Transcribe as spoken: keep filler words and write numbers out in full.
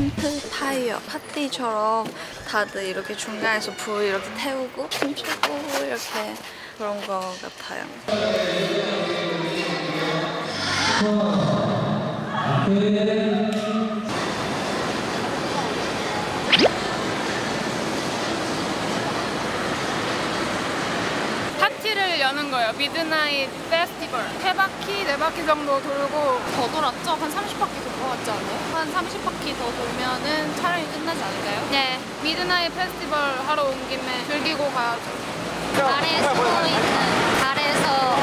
캠프 파이어 파티처럼 다들 이렇게 중간에서 불 이렇게 태우고 춤추고 이렇게 그런 거 같아요. 파티를 여는 거예요. 미드나잇 페스티벌. 세 바퀴, 네 바퀴 정도 돌고 더 돌았죠? 한 삼십 바퀴 돌아왔지 않아요? 한 삼십 바퀴 더 돌면은 촬영이 끝나지 않을까요? 네. 미드나잇 페스티벌 하러 온 김에 즐기고 가야죠. 달에 숨어 있는 달에서